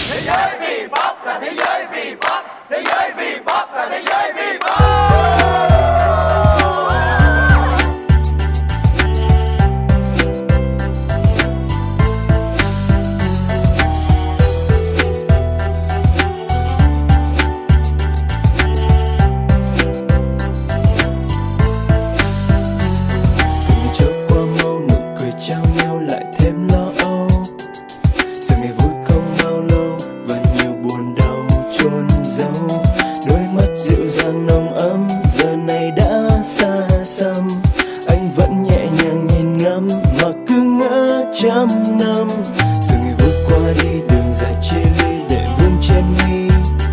Thế giới vì pop là thế giới vì pop, thế giới vì pop là thế giới vì pop. Trăm năm rồi ngày vút qua đi, đường dài chia ly để vương trên mi.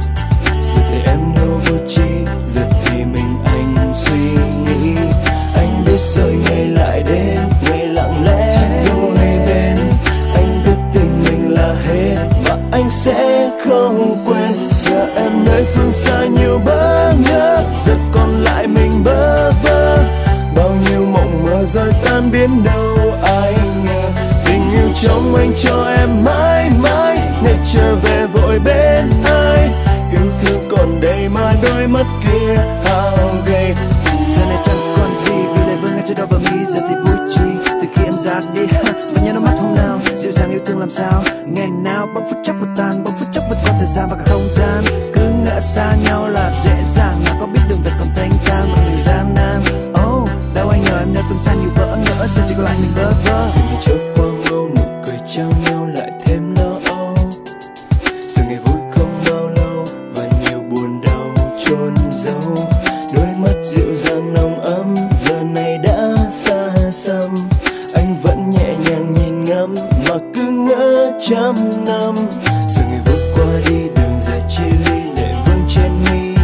Giờ thì em đâu vô chi, giờ thì mình anh suy nghĩ. Anh biết rồi ngày lại đến, ngày lặng lẽ đôi bên. Anh biết tình mình là hết và anh sẽ không quên. Giờ em nơi phương xa nhiều bỡ ngỡ, giờ còn lại mình bơ vơ. Bao nhiêu mộng mơ rồi tan biến đâu ai ngờ. Yêu trong anh cho em mãi mãi, ngày trở về vội bên ai. Yêu thương còn đây mà đôi mắt kia hao gầy. Giờ này chẳng còn gì vì lời vương ngay cho đó bờ mi. Giờ thì vui chi từ khi em ra đi và nhớ nó mắt hôm nào dịu dàng yêu thương làm sao. Ngày nào bỗng phút chốc vụt tan, bỗng phút chốc vượt qua thời gian và cả không gian. Cứ ngỡ xa nhau là dễ dàng, nào có biết đường về còn thanh thang một người gian nan. Oh, đâu anh nhờ em nơi phương xa nhiều bỡ ngỡ, giờ chỉ còn lại mình bơ vơ. Ngày trôi qua ngô nụ cười trao nhau lại thêm lo âu. Giờ ngày vui không bao lâu và nhiều buồn đau chôn giấu. Đôi mắt dịu dàng nồng ấm giờ này đã xa xăm. Anh vẫn nhẹ nhàng nhìn ngắm mà cứ ngỡ trăm năm. Giờ ngày vút qua đi, đường dài chia ly để vương trên mi.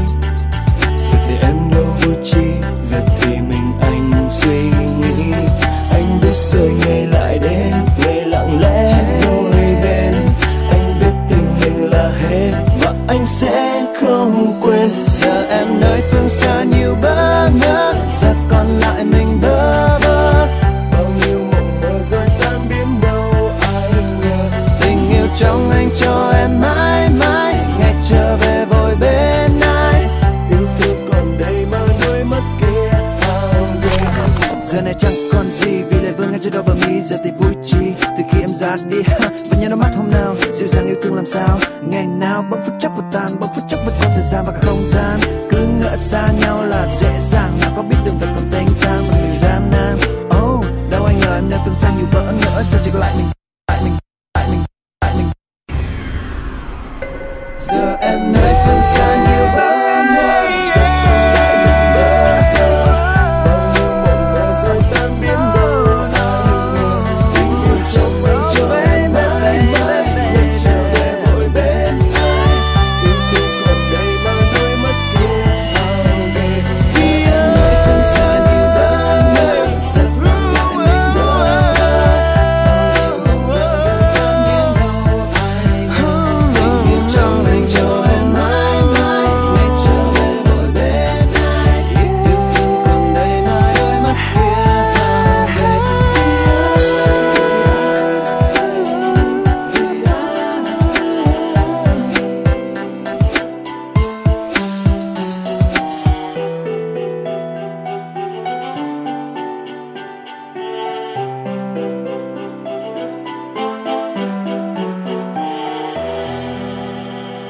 Giờ thì em đâu vô chi, giờ thì mình anh suy nghĩ. Anh biết rồi ngày lại đến, ngày lặng lẽ đôi bên. Anh biết tình mình là hết và anh sẽ không quên. Giờ em nơi phương xa nhiều bỡ ngỡ, giờ còn lại mình bơ vơ. Bao nhiêu mộng mơ rồi tan biến đâu ai ngờ. Tình yêu trong anh cho em mãi mãi, ngày trở về vội bên ai. Yêu thương còn đây mà đôi mắt kia hao gầy. Giờ này chẳng còn gì vì lời vương ngay cho đó bờ mi. Giờ thì vui chi từ khi em ra đi và nhớ nó mắt hôm nào dịu dàng yêu thương làm sao. Ngày nào bỗng phút chốc vụt tan, bỗng phút chốc vượt qua thời gian và cả không gian. Cứ ngỡ xa nhau là dễ dàng, nào có biết đường về còn thanh thang một người gian nan. Oh, đâu anh ngờ em nơi phương xa nhiều bỡ ngỡ, giờ chỉ còn lại mình. Giờ em nơi phương xa